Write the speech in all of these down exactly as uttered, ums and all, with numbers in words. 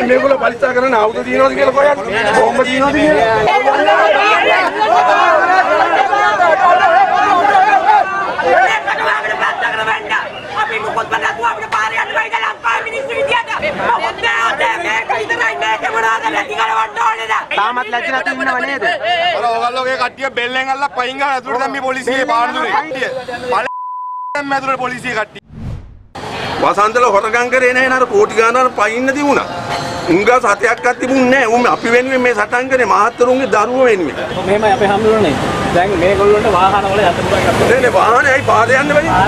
මේගොල්ලෝ පරික්ෂා කරන ආයුධ දිනනවද කියලා කොහොමද? කොහොමද දිනනවද කියලා? අපි මොකද බඳක් අපිට පාරේ යන්න බයිද ලංකාවේ මිනිස්සු විදියට මොකද මේක විතරයි මේක මොනවාද නැති කරවන්න ඕනේද තාමත් ලැජ්ජ නැති ඉන්නව නේද අර ඔයගොල්ලෝගේ කට්ටිය බෙල්ලෙන් අල්ලලා පයින් ගහලා ඇතුළට දැන් මේ පොලිසියේ පාන්දුනේ කට්ටිය බලෙන් ඇතුළට පොලිසියේ කට්ටිය වසන්තල හොරගම් කරේ නැහැ නේද කෝටි ගානක් පයින්න තිබුණා උංගා සතයක්වත් තිබුණේ නැහැ උන් අපි වෙනුවෙන් මේ සටන් කරේ මහත්තරුන්ගේ දරුවෝ වෙනුවෙන් මෙහෙමයි අපි හම්බුනේ දැන් මේගොල්ලොන්ට වාහන වල යන්න පුළුවන් නෑ නේ වාහනේ ඇයි පාරේ යන්න බැරි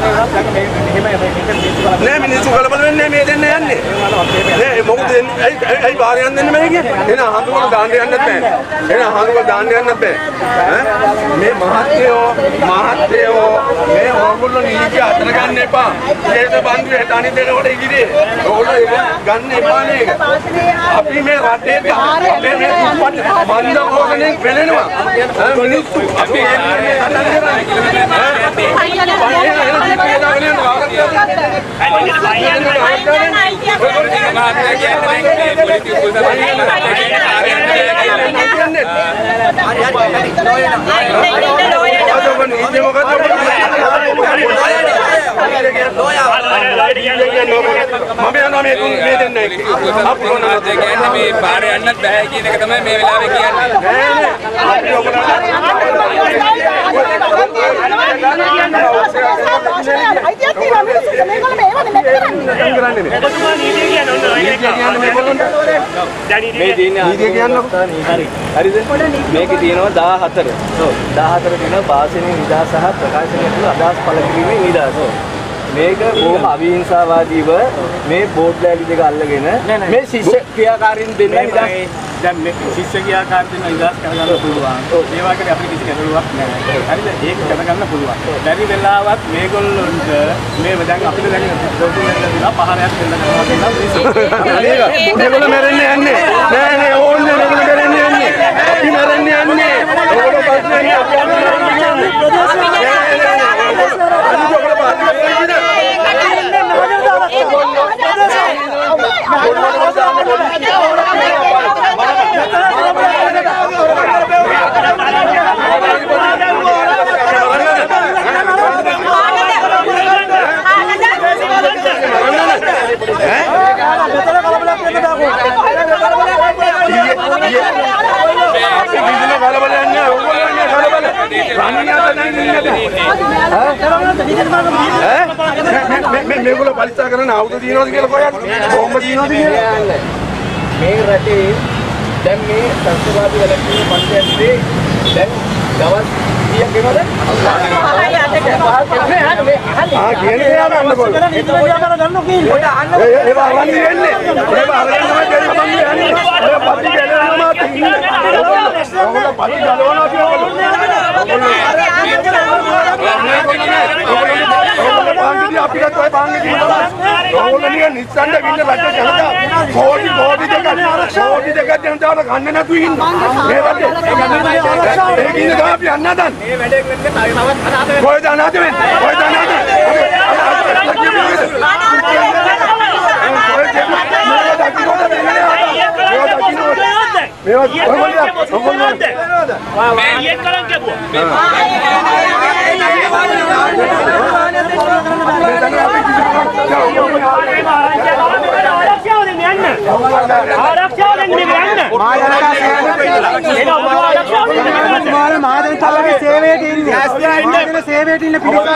නෑ මිනිස්සු කලබල වෙන්නේ මේ දෙන්න යන්නේ නෑ මොකද ඇයි ඇයි පාරේ යන්න දෙන්න බැරි කියන්නේ එන හඳුනන දාන්න යන්නත් බෑ එන හඳුනන දාන්න යන්නත් බෑ ඈ මේ මහත්තයෝ මහත්තයෝ මේ ඕගොල්ලෝ නීති අතර ගන්න එපා ඒකද බන්දුවේ තනි දෙනකොට ඉගිරේ ඕගොල්ලෝ ගන්න එපා නේද අපි මේ රටේ අපේ මේ මන්ද ඕගනේ වෙලෙනවා මිනිස්සු අපි ඒක මේ හදන්න මේ පාරේ යන්නත් බෑ කියන එක තමයි මේ වෙලාවේ කියන්නේ. මේකේ තියෙනවා දාහතර. ඔව් දාහතර තියෙනවා භාෂණයේ නිදහස සහ ප්‍රකාශනයේ තුල අදහස් පළ කිරීමේ නිදහස. මේක බොහොම අවිහිංසාවාදීව මේ බෝඩ් ලෑලි දෙක අල්ලගෙන මේ ශිෂ්‍ය ක්‍රියාකාරීන් දෙන්නේ නිදහස් දැන් මේ ශිෂ්‍ය ක්‍රියාකාරීන් නිදහස් කරගන්න පුළුවන්. ඒ වගේ අපිට කිසි ගැටලුවක් නැහැ. හරිද? ඒක කරගන්න පුළුවන්. බැරි වෙලාවත් මේගොල්ලොන්ට මේ දැන් අපිට දැන් දොඩු වෙන්න දිනා පහරයක් දෙන්න කරනවා කියලා මිනිස්සු. මේගොල්ලෝ මැරෙන්නේ යන්නේ. නෑ නෑ ඕන්නේ මේගොල්ලෝ මැරෙන්නේ යන්නේ. අපි මැරෙන්නේ යන්නේ. ඒගොල්ලෝ පස්සේ අපි මේගොල්ලෝ පරික්ෂා කරන ආයුධ දිනනවද කියලා කොහොමද කොහොමද දිනනවද කියලා මේ රටේ දැන් මේ සංස්කෘතික වැලකීම් පන්තියේ දැන් දවස් කීයක් වෙනවද? ආ කියන්නේ යා ගන්න බෝල. ඒක ගන්න කීයේ. ඒක අරන් ඉන්නේ. ඒක අරන් තමයි දෙන්න මම යන්නේ. ඔය පටි ගලවනවා තින්නේ. ඔයගොල්ලෝ පටි ගලවනවා කියන්නේ අපිට ඔය බාංගෙ දිනවා. ඕගොල්ලෝ නිකන් නිස්සන්න වින්න රටේ ජනතාව කෝටි කෝටි දෙකක් කෝටි දෙකක් ජනතාවට ගන්න නැතුව ඉන්නවා. මේ රටේ ඒක ඉන්න ගා අපි අන්නදන්. මේ වැඩේ කරන්නේ තවත් අනාථ වෙනවා. කොහෙද අනාථ වෙන්නේ? කොහෙද අනාථ වෙන්නේ? මේවා ඔයගොල්ලෝ ඔයගොල්ලෝ මේ ඊයේ කරන් කියපුවා. ආරක්ෂාව දෙන්න යන්න. මාදන තලගේ සේවයට ඉන්නේ. මාදන සේවයට ඉන්න පිළිවෙල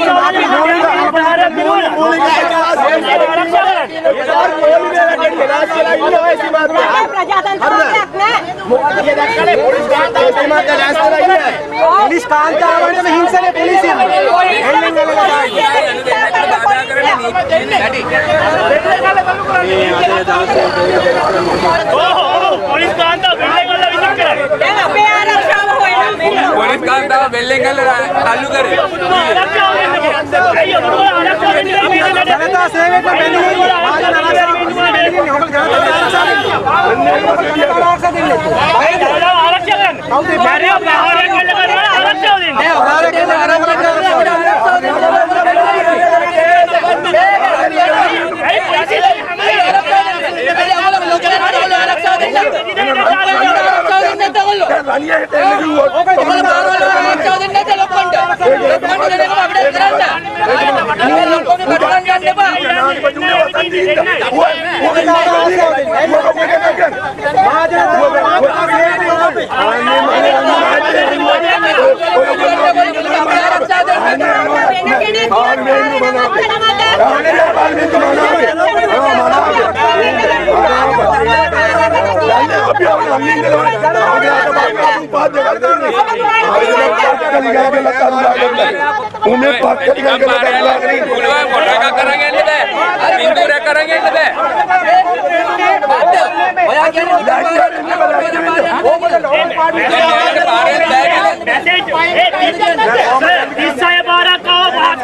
පොලිස් කාන්තාවන්ටම හිංසනේ පොලිසිය. පොලිස් කාන්තාව බෙල්ලෙන් අල්ල විතර කරන්නේ. දැන් අපේ ආරක්ෂාව හොයනවා. පොලිස් කාන්තාව බෙල්ලෙන් අල්ල අල්ලු කරේ. ආරක්ෂාව දෙන්න. අයියෝ මොකද ආරක්ෂාව දෙන්න. ජනතා සේවයට බැඳින්නේ. ආරක්ෂාව දෙන්නේ. ඔබ ජනතා ආරක්ෂාව දෙන්නේ. ආරක්ෂාව දෙන්නේ. ආරක්ෂාව ගන්න. කවුද බැරිය පහරෙන් අල්ල කරනවා ආරක්ෂාව දෙන්නේ. නෑ ඔයාලා කියන ආරක්ෂාව දෙන්නේ. තනියට එන්න කිව්වොත් ඔබලා බාරවල ආරක්ෂා දෙන්නේ නැද්ද ලොක්කන්ට? ලොක්කන්ට දෙන එක අපිට කරන්න. මේ ලොක්කන්ට කඩ ගන්න යන්න එපා. उन्हें बात करने का පුළුවන් ෆොටෝ එකක් අරන් එන්න බෑ. පින්තූරයක් අරන් එන්න බෑ. ඔයා කියන්නේ ඉස්සය බාරක් ආව පහත්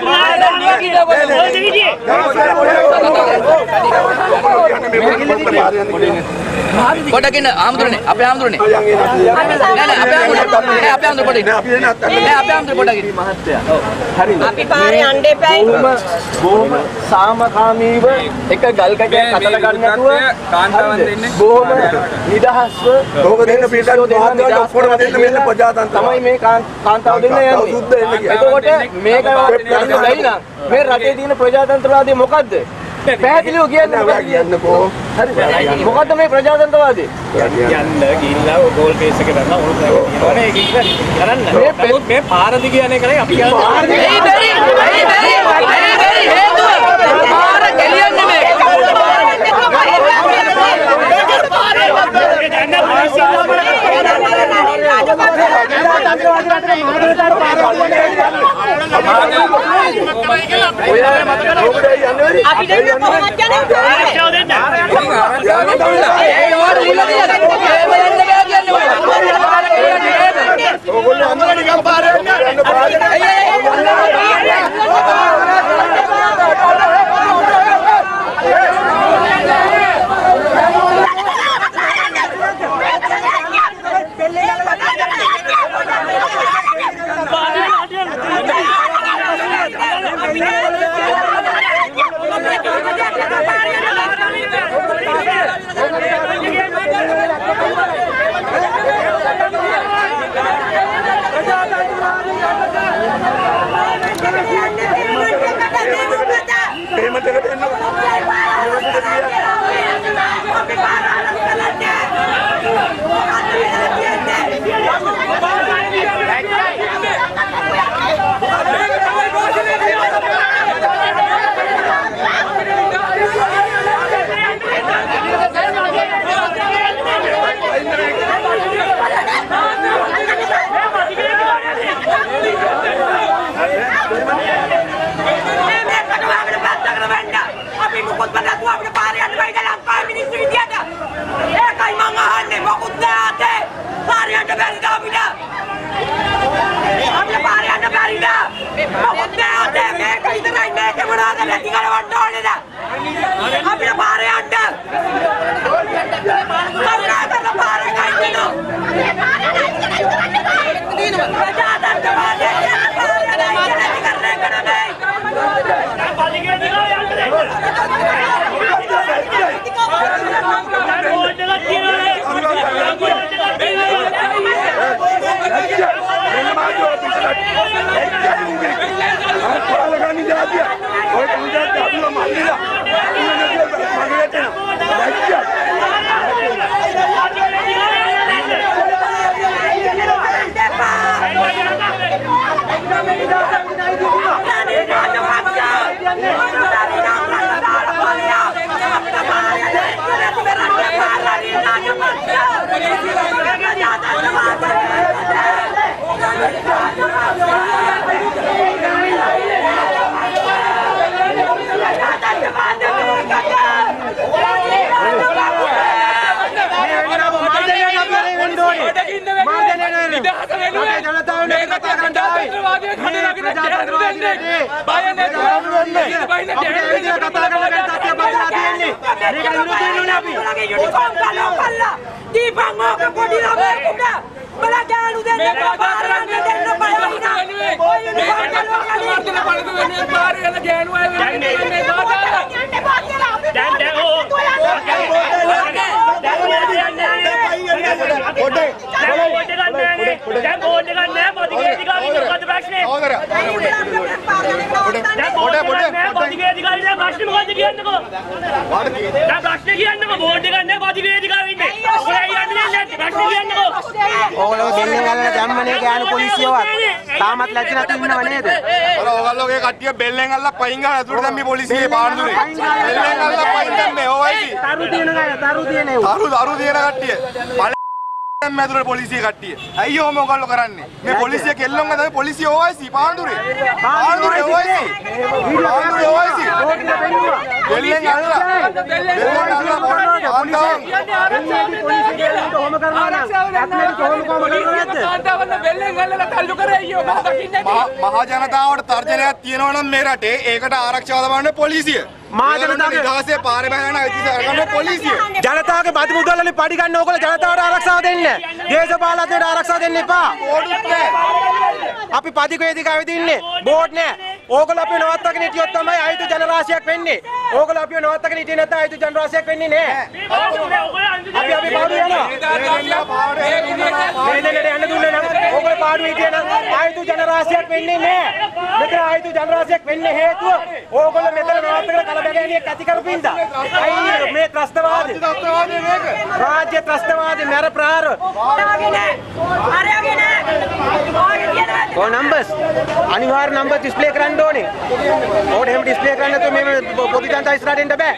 කොටකින් ආම්දුරනේ අපේ ආම්දුරනේ නෑ නෑ අපේ ආම්දුරනේ නෑ අපේ ආම්දුර කොටකින් නෑ අපේ ආම්දුර කොටකින් මහත්තයා. ඔව්. හරිද? අපි පාරේ යන්න එපායි. බොහොම සාමකාමීව එක ගල් කැටයක් අතට ගන්න නැතුව කාන්තාවන් දෙන්නේ බොහොම නිදහස්ව ඕක දෙන්න පිටත් මහත්වල ඔක්කොම දෙන්න මෙන්න ප්‍රජාතන්ත්‍ර තමයි මේ කාන්තාව දෙන්න යන්නේ. එතකොට මේක බැයි නම් මේ රටේ තියෙන ප්‍රජාතන්ත්‍රවාදී මොකද්ද? පැහැදිලිව කියන්න මොකක්ද කියන්නකෝ. හරිද? මොකද්ද මේ ප්‍රජාතන්ත්‍රවාදී? යන්න ගිහිල්ලා ගෝල් පේස් එක කරනවා උණු තියෙනවනේ ඒක ඉතින් කරන්න. මේ මේ පාරදි කියන එකනේ අපි කියන්නේ. එයි බැරි එයි බැරි එයි බැරි හේතුව පාර ගෙලියන්නේ මේ අපි දෙන්න කොහොමද යන්නේ? ආරක්ෂාව දෙන්න. ඕගොල්ලෝ අම්මලා නිකන් පාරේ යන්න පාරේ What ප්‍රශ්නේ? සහෝදරයා. පොඩ පොඩ පොඩ අධිකාරිලා ප්‍රශ්නේ මොකද්ද කියන්නකෝ? වාඩි තියෙන්නේ. දැන් ප්‍රශ්නේ කියන්නකෝ බෝඩ් එකක් නැහැ පදිගේ අධිකාරිය ඉන්නේ. ඔයලා යන්නේ නැහැ ප්‍රශ්නේ කියන්නකෝ. ඕගොල්ලෝ බෙල්ලෙන් අල්ලලා දැම්මනේ ගෑනු පොලිසියවත්. තාමත් ලැජ්ජ නැති ඉන්නව නේද? අර ඔයගොල්ලෝගේ කට්ටිය බෙල්ලෙන් අල්ලලා පයින් ගහලා ඇතුළට දැම්මේ පොලිසියේ පාන්දුරේ. බෙල්ලෙන් අල්ලලා පයින් දැම්මේ ඕවයිසි. තරු දින ගය තරු දින ඒව. අරු අරු දින කට්ටිය. පළවෙනිම ඇතුළට පොලිසියේ කට්ටිය. ඇයි ඔහොම ඔයගොල්ලෝ කරන්නේ? මේ පොලිසිය කෙල්ලොන් ගදම පොලිසිය ඕවයිසි පාන්දුරේ. පාන්දුරේ ඕවයිසි. පාන්දුරේ ඕවයිසි. බෙල්ලෙන් අල්ලලා. බෙල්ලෙන් අල්ලලා පාන්දුරේ. කොහොම කරනවා නම් ඇත්මෙන් කොහොම කොහොම මහා ජනතාවට තර්ජනයක් තියෙනවා නම් මේ රටේ ඒකට ආරක්ෂාව දමන්නේ පොලිසිය. මහා ජනතාවගේ දහසේ පාරේ බහන අයිතිය අරගන්න පොලිසිය. ජනතාවගේ බදු මුදල් වලින් පඩි ගන්න ඕගොල්ලෝ ජනතාවට ආරක්ෂාව දෙන්න. දේශපාලනයට ආරක්ෂාව දෙන්න එපා. ඕඩුත් නැහැ. අපි පදික වේදිකාවේ දින්නේ බෝඩ් නෑ. ඕගොල්ලෝ අපිව නවත්තගෙන හිටියොත් තමයි ආයුධ ජනරාශියක් වෙන්නේ. ඕගොල්ලෝ අපිව නවත්තගෙන හිටියේ නැත්නම් ආයුධ ජනරාශියක් වෙන්නේ නෑ. අපි අපි පාඩු යනවා. මේ දෙන්නට යන්න දුන්නේ නම් ඕගොල්ලෝ පාඩු හිටියේ නම් ආයුධ ජනරාශියක් වෙන්නේ නෑ. මෙතන ආයුධ ජනරාශියක් වෙන්නේ හේතුව ඕගොල්ලෝ මෙතන නවත්තගෙන කලබගෑනියක් ඇති කරපින්දා. අයි මේ ත්‍රස්තවාදී. ත්‍රස්තවාදී මේක. රාජ්‍ය ත්‍රස්තවාදී මර ප්‍රහාර. කො නම්බර්ස් අනිවාර්ය නම්බර් ඩිස්ප්ලේ කරන්න ඕනේ. ඕකට එහෙම ඩිස්ප්ලේ කරන්න නැත්නම් මේ පොඩි ජනතා ඉස්සරහට එන්න බෑ.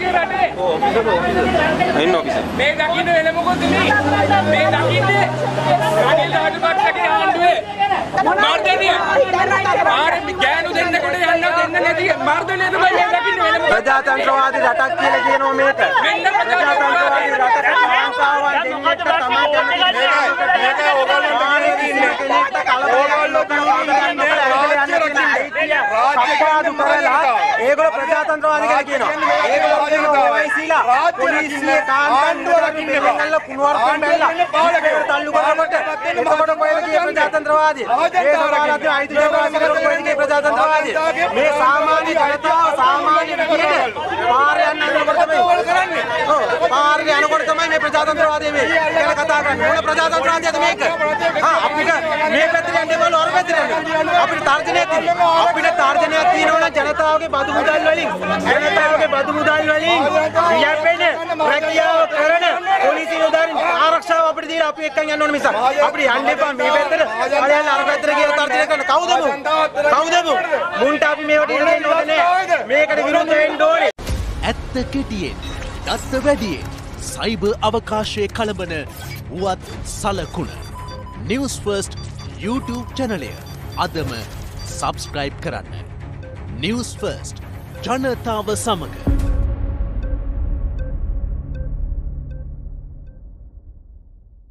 එන්න ඔෆිසර්. මේ දකින්න වෙන මොකද මේ? මේ දකින්නේ රනිල් රාජපක්ෂගේ ආණ්ඩුවේ මර්ධනය. ආරෙ ගෑනු දෙන්නකොට යන්න දෙන්න නැති මර්ධනය තමයි මේ දකින්න වෙන මොකද? ප්‍රජාතන්ත්‍රවාදී රටක් කියලා කියනවා මේක. ප්‍රජාතන්ත්‍රවාදී රටක කාන්තාවන් දෙන්නෙක්ට තමයි මේක ඕගොල්ලෝ මානේ දින්නේ කෙනෙක්ට කලබලයක් කරන්නේ රාජ්‍ය කරලා ඒගොල්ලෝ ප්‍රජාතන්ත්‍රවාදී කියලා කියනවා. ඒගොල්ලෝ කියනවා ඔයයිසීලා පොලිසිය කාන්තාන්දුව රකින්න මෙන්නල්ල කුණුවර්කම් බැලලා පාලකයට තල්ලු කරනකොට එතකොට කොහෙද කිය ප්‍රජාතන්ත්‍රවාදී? ඒ සමාජයේ අයිති ජනතාවගේ කොහෙද කිය ප්‍රජාතන්ත්‍රවාදී? මේ සාමාන්‍ය ජනතාව සාමාන්‍ය විදියට පාරේ යන්න යනකොට තමයි කරන්නේ. ඔව් පාරේ යනකොට තමයි මේ ප්‍රජාතන්ත්‍රවාදී මේ කියලා කතා කරන්නේ. මොන ප්‍රජාතන්ත්‍රවාදීද මේක? හා අපිට මේ පැත්තට යන්න බල අර පැත්තට යන්න. අපිට තර්ජනයක් තියෙනවා. අපිට තර්ජනයක් තියෙනවා නම් ජනතාවගේ බදු මුදල් වලින් ජනතාවගේ බදු මුදල් වලින් යැපෙන රැකියාව කරන පොලිසිය යොදාගෙන ආරක්ෂාව අපිට දීලා අපි එක්කන් යන්න ඕන මිසක් අපිට යන්න එපා මේ පැත්තට. අරයන් අර පැත්තට කියලා තර්ජනය කරන කවුද මු? කවුද මු? මුන්ට අපි මේවට ඉන්න දෙන්න ඕනේ නෑ. මේකට විරුද්ධ වෙන්න ඕනේ. ඇත්ත කෙටියෙන් දත්ත වැඩියෙන් සයිබර් අවකාශයේ කළඹන වුවත් සලකුණ නිවුස් ෆර්ස්ට් YouTube චැනලය අදම සබස්ක්‍රයිබ් කරන්න. නිවුස් ෆර්ස්ට් ජනතාව සමග